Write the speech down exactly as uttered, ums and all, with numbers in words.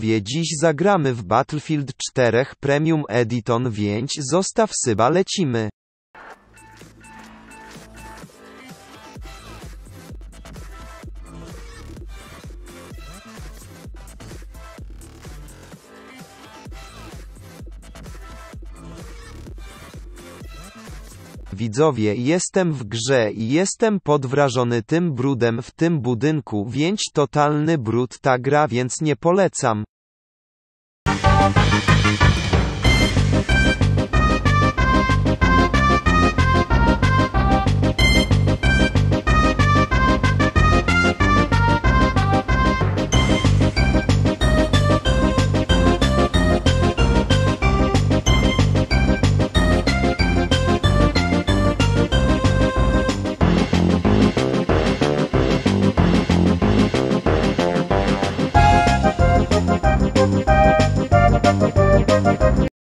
Wie dziś zagramy w Battlefield cztery Premium Edition, więc zostaw suba, lecimy. Widzowie, jestem w grze i jestem podwrażony tym brudem w tym budynku, więc totalny brud ta gra, więc nie polecam.